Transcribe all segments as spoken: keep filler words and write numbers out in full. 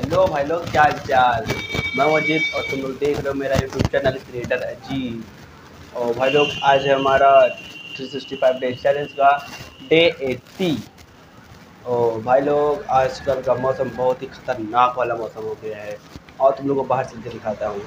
Hello भाई लोग, क्या हाल चाल। मैं अजीत और तुम लोग देख रहे हो मेरा यूट्यूब चैनल क्रिएटर अजीत। और भाई लोग, आज है हमारा three sixty five days challenge का डे एट्टी। और भाई लोग, आजकल का मौसम बहुत ही ख़तरनाक वाला मौसम हो गया है और तुम लोग को बाहर चल के दिखाता हूँ।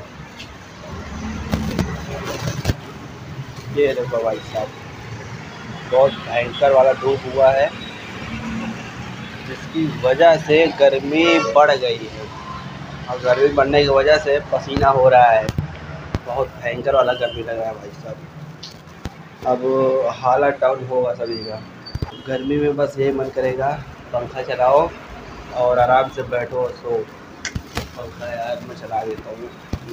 ये देखो भाई साहब, बहुत भयंकर वाला धूप हुआ है जिसकी वजह से गर्मी बढ़ गई है। और गर्मी बढ़ने की वजह से पसीना हो रहा है, बहुत भयंकर वाला गर्मी लग रहा है भाई साहब। अब हालत डाउन होगा सभी का। गर्मी में बस यही मन करेगा पंखा चलाओ और आराम से बैठो और सो। पंखा यार मैं चला देता हूँ,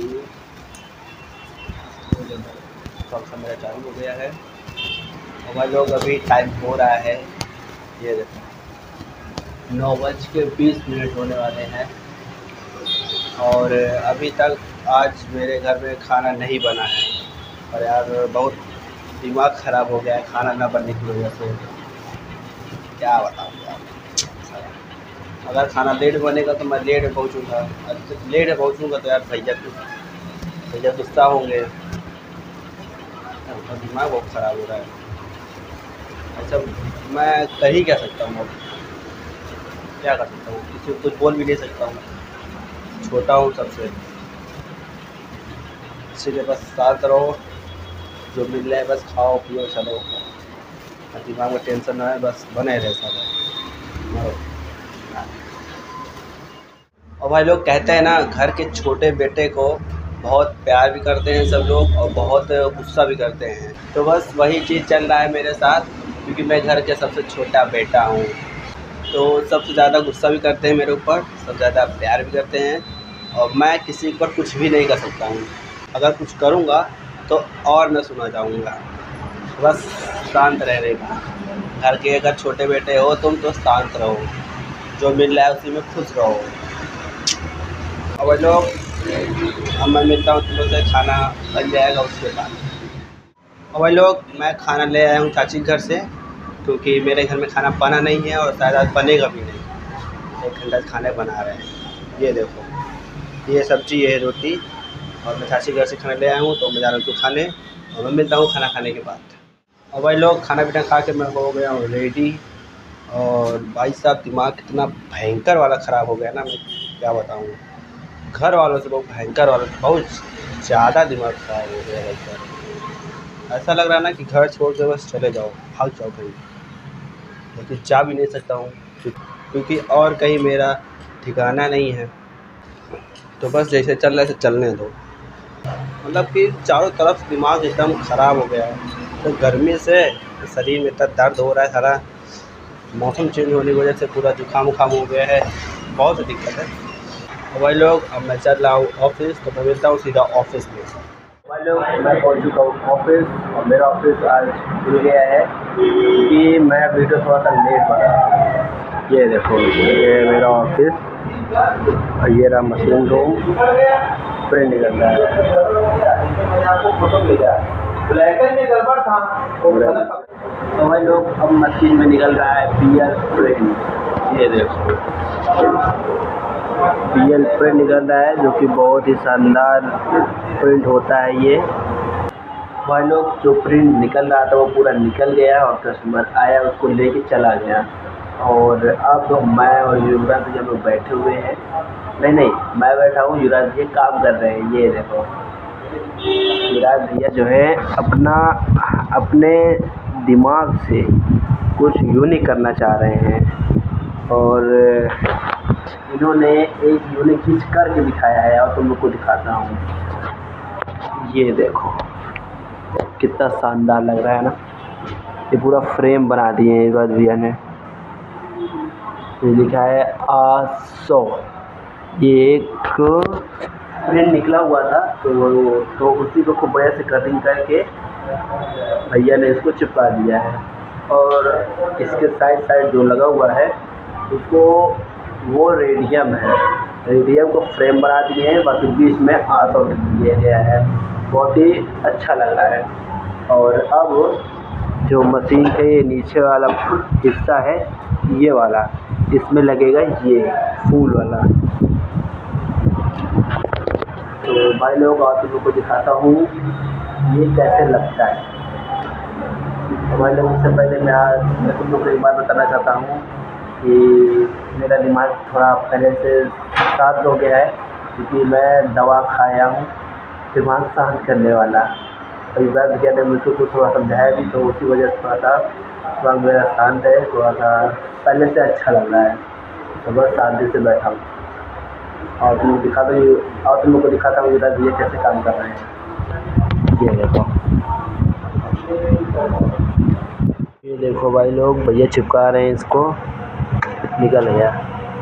पंखा मेरा चालू हो गया है। और भाई लोग, अभी टाइम हो रहा है, ये देखो नौ बज के बीस मिनट होने वाले हैं और अभी तक आज मेरे घर में खाना नहीं बना है। और यार बहुत दिमाग ख़राब हो गया है खाना ना बनने की वजह से। क्या बताऊँ यार, अगर खाना लेट बनेगा तो मैं लेट पहुँचूँगा, लेट पहुँचूँगा तो यार भैया भैया गुस्सा होंगे। तो दिमाग बहुत ख़राब हो रहा है। अच्छा, मैं कर ही क्या सकता हूँ, अब क्या कर सकता हूँ, किसी को कुछ बोल भी नहीं सकता हूँ, छोटा हूँ सबसे। इसीलिए बस शांत रहो, जो मिल रहा है बस खाओ पियो चलो, और दिमाग में टेंशन ना है, बस बने रहे सब। और भाई लोग कहते हैं ना, घर के छोटे बेटे को बहुत प्यार भी करते हैं सब लोग और बहुत गुस्सा भी करते हैं। तो बस वही चीज़ चल रहा है मेरे साथ, क्योंकि मैं घर के सबसे छोटा बेटा हूँ। तो सबसे ज़्यादा गुस्सा भी करते हैं मेरे ऊपर, सबसे ज़्यादा प्यार भी करते हैं। और मैं किसी पर कुछ भी नहीं कर सकता हूँ, अगर कुछ करूँगा तो और मैं सुना जाऊँगा। बस शांत रहने का। घर के अगर छोटे बेटे हो तुम तो शांत रहो, जो मिल रहा है उसी में खुश रहो। और भाई लोग, अब मैं मिलता हूँ तुम लोग से, खाना बन जाएगा उसके बाद। और भाई लोग, मैं खाना ले आया हूँ चाची घर से, क्योंकि मेरे घर में खाना बना नहीं है और शायद आज बनेगा भी नहीं। एक घंटा खाने बना रहे हैं। ये देखो, ये सब्ज़ी, ये रोटी, और मैं चाची घर से खाना ले आया हूँ तो मैं जा रहा हूँ खाने। और मैं मिलता हूँ खाना खाने के बाद। और भाई लोग, खाना पीना खा के मैं हो गया हूँ रेडी। और भाई साहब, दिमाग कितना भयंकर वाला ख़राब हो गया ना, मैं क्या बताऊँ। घर वालों से बहुत भयंकर वाला, बहुत ज़्यादा दिमाग ख़राब हो गया है सर। ऐसा लग रहा है ना कि घर छोड़ के बस चले जाओ, भाग जाओ कहीं, लेकिन जा भी नहीं सकता हूँ क्योंकि और कहीं मेरा ठिकाना नहीं है। तो बस जैसे चल रहा है चलने दो। मतलब कि चारों तरफ दिमाग एकदम ख़राब हो गया है। तो गर्मी से शरीर में इतना दर्द हो रहा है, सारा मौसम चेंज होने की वजह से पूरा जुकाम उखाम हो गया है, बहुत दिक्कत है। और भाई लोग, अब मैं चल रहा हूँ ऑफिस, तो मैं मिलता हूँ सीधा ऑफिस में। भाई लोग, मैं पहुँच चुका हूँ ऑफिस और मेरा ऑफिस आज खुल गया है क्योंकि मैं वीडियो थोड़ा सा लेट बना। ये देखो, ये मेरा ऑफिस और ये रहा मशीन रूम, प्रिंट निकल रहा है। फोटो भेजा में गड़बड़ था। तो भाई लोग, अब मशीन में निकल रहा है पी एल प्रिंट। ये देखो, पी एल प्रिंट निकल रहा है, जो कि बहुत ही शानदार प्रिंट होता है ये। भाई लोग, जो प्रिंट निकल रहा था वो पूरा निकल गया और कस्टमर आया उसको लेके चला गया। और अब तो मैं और युवराज भैया लोग बैठे हुए हैं। नहीं नहीं मैं बैठा हूँ, युवराज भैया काम कर रहे हैं। ये देखो, युवराज भैया जो है अपना अपने दिमाग से कुछ यूनिक करना चाह रहे हैं और इन्होंने एक यूनिक चीज़ करके दिखाया है और तुम लोग को दिखाता हूँ। ये देखो कितना शानदार लग रहा है ना। ये पूरा फ्रेम बना दिए हैं युवराज भैया ने। ये लिखा है आसो। ये एक प्रिंट निकला हुआ था तो तो उसी को खूब बढ़िया से कटिंग करके भैया ने इसको चिपका दिया है। और इसके साइड साइड जो लगा हुआ है उसको, वो रेडियम है, रेडियम को फ्रेम बना दिए हैं, बाकी बीच में आसो दिया गया है। बहुत ही अच्छा लग रहा है। और अब जो मशीन के नीचे वाला हिस्सा है, ये वाला इसमें लगेगा ये फूल वाला। तो भाई लोग आप तुम लोग को दिखाता हूँ ये कैसे लगता है। तो भाई लोग इससे पहले मैं आज मैं तुम लोग को एक बात बताना चाहता हूँ कि मेरा दिमाग थोड़ा पहले से शांत हो गया है, क्योंकि मैं दवा खाया हूँ दिमाग शांत करने वाला। और इस बार क्या मुझको कुछ थोड़ा समझाया भी, तो उसी वजह से थोड़ा सा दिमाग मेरा शांत है, थोड़ा सा पहले से अच्छा लग रहा है। तो बस शांति से बैठा हूँ और तुम लोग दिखाता हूँ और तुम लोग को दिखाता हूँ इधर ये कैसे काम कर रहे हैं। ये देखो ये देखो भाई लोग, भैया चिपका रहे हैं इसको, निकल गया।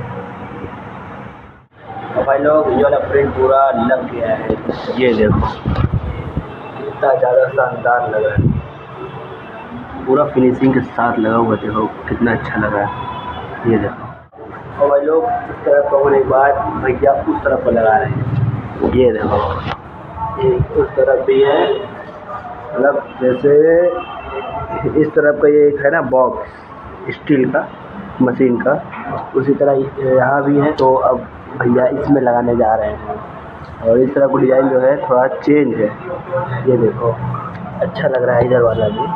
और भाई लोग ये वाला प्रिंट पूरा लग गया है। ये देखो कितना ज़्यादा शानदार लग रहा है, पूरा फिनिशिंग के साथ लगा हुआ। देखो कितना अच्छा लग रहा है। ये देखो और भाई लोग इस तरफ का होने के बाद भैया उस तरफ को लगा रहे हैं। ये देखो ये उस तरफ भी है, मतलब जैसे इस तरफ का ये एक है ना बॉक्स स्टील का मशीन का, उसी तरह यहाँ भी है। तो अब भैया इसमें लगाने जा रहे हैं और इस तरह का डिज़ाइन जो है थोड़ा चेंज है। ये देखो अच्छा लग रहा है इधर वाला भी,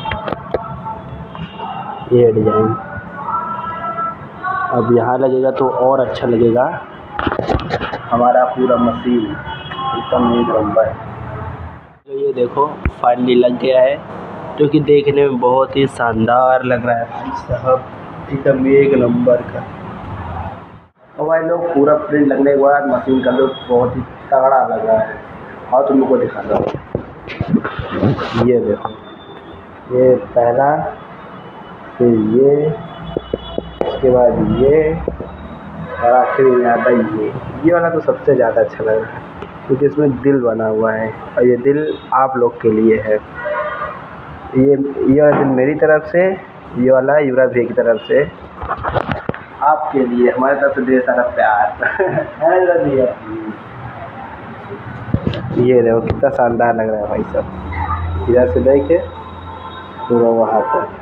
ये डिज़ाइन अब यहाँ लगेगा तो और अच्छा लगेगा। हमारा पूरा मशीन एकदम एक नंबर है। तो ये देखो फाइनली लग गया है, जो कि देखने में बहुत ही शानदार लग रहा है भाई साहब, एकदम एक नंबर का। और भाई लोग पूरा प्रिंट लगने के बाद मशीन का लुक बहुत ही तगड़ा लग रहा है। और तुम लोग को दिखाता हूँ, ये देखो ये पहला, फिर ये, उसके बाद ये और आखिरी में आता है ये ये वाला तो सबसे ज़्यादा अच्छा लग रहा है, क्योंकि इसमें दिल बना हुआ है और ये दिल आप लोग के लिए है। ये ये वाला दिल मेरी तरफ से, ये वाला युवराज भैया की तरफ से आपके लिए, हमारे तरफ से ढेर सारा प्यार है भैया। ये देखो कितना शानदार लग रहा है भाई साहब, इधर से देखे पूरा वहाँ तक।